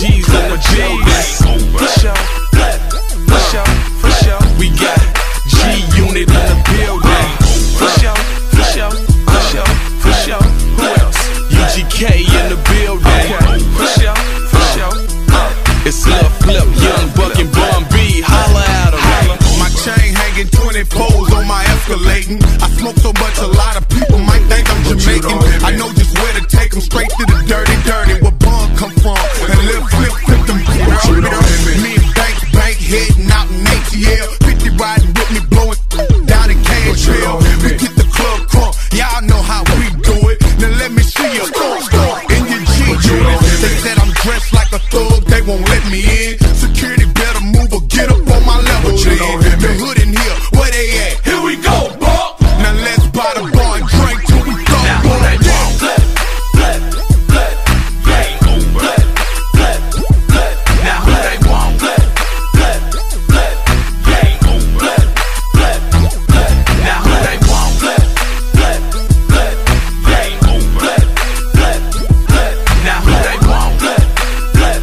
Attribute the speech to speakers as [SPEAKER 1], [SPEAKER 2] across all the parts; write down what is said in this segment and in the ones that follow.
[SPEAKER 1] G's in the building. For sure, for sure, for sure. We got G-Unit in the building. For sure, for sure, for sure, for sure. Who else? UGK in the building. For sure, for sure. It's Lil Flip, Young Buck and Bun B. Holla at 'em.
[SPEAKER 2] My chain hanging 20 poles on my escalating. I smoke so much a lot of people might think I'm Jamaican. I know just where to take them, straight to the dirty, dirty. Where Bun come from, and Lil Flip them. Me and Bank heading out in ATL. 50 riding with me, blowing down in Cantrell. We get the club crunk, y'all know how we do it. Now let me see you in your G-Unit. They said I'm dressed like a thug, they won't let me in. Security better move or get up on my level. The hood in here, where they at? Here we go, Buck. Now let's buy the bar and drink till we go. Now who they want? Flip, game over. Flip. Now who they want? Flip, game over. Flip. Now who they want? Flip, game over. Flip. Now who they want? Flip,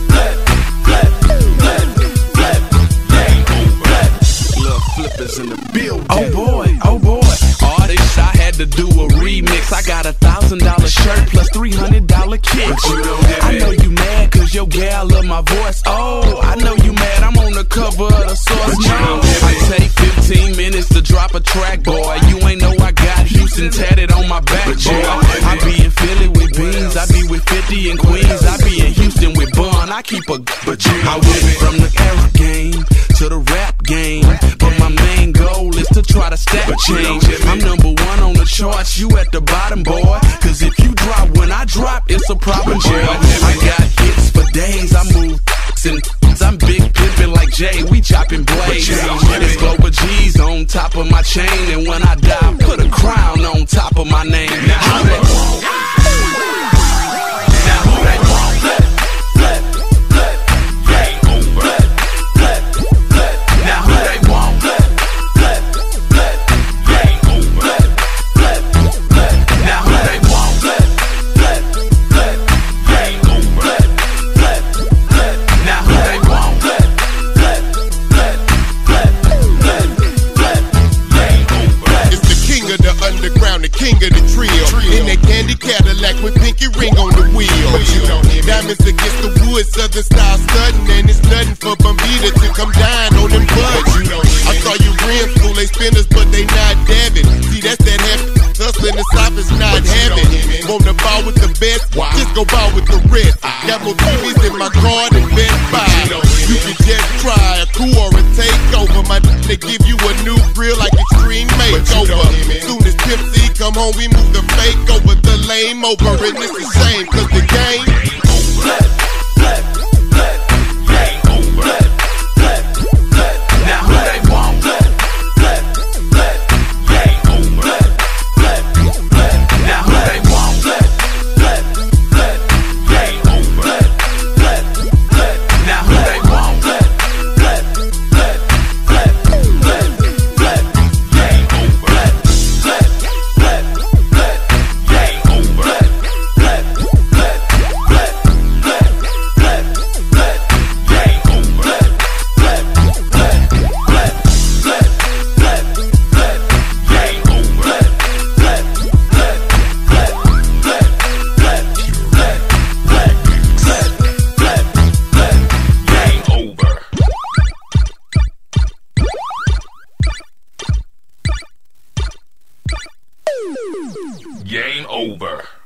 [SPEAKER 2] game over. Lil Flippers in the building.
[SPEAKER 1] Oh boy, oh boy. Artist, I had to do a remix. I got $1,000 shirt plus $300 kick. I know you mad cause your gal love my voice. Oh, I know you mad, I'm on the cover of the Source. No, I take 15 minutes to drop a track, boy. You ain't know I got Houston tatted on my back, boy. I be in Philly with Beans, I be with 50 in Queens, I be in Houston with Bun. I keep a I went from the era game to the rap game, but my main goal is to try to stack change. I'm #1 on the charts, you at the bottom, boy. Cause if you drop when I drop, it's a problem, boy. I got hits for days, I move and I'm big pimpin' like Jay, we chopping blades. It's Global G's on top of my chain, and when I die, put a crown on top of my name. Now who they want? Now who they want? Flip, game over. Flip. Now who they want? Flip, game over. Flip. Now who they want? Flip, game over. Flip. Now who they want? Flip, game over.
[SPEAKER 2] It's the king of the underground, the king of the trio. In that candy Cadillac with pinky ring on the wheel. Diamonds against the wood, southern style stunting, and it's nothing for Bombita to come down on them buds. I saw you rim school, they spinners, but they not dabbing. See, that's that happy hustling, the South is not having. Want to ball with the best, just go ball with the rest. Got more TVs in my car than Best Buy. You can just try a coup or a takeover. They give you a new grill like Extreme Makeover. Soon as Pimp C come home, we move the fake over, the lame over, and it's a shame, cause the game
[SPEAKER 1] Flip, game over. Flip. Now who they want? Flip, game over. Flip. Now who they want? Flip, game over. Flip. Now who they want? Flip, game over. Flip, game over.
[SPEAKER 3] Game over.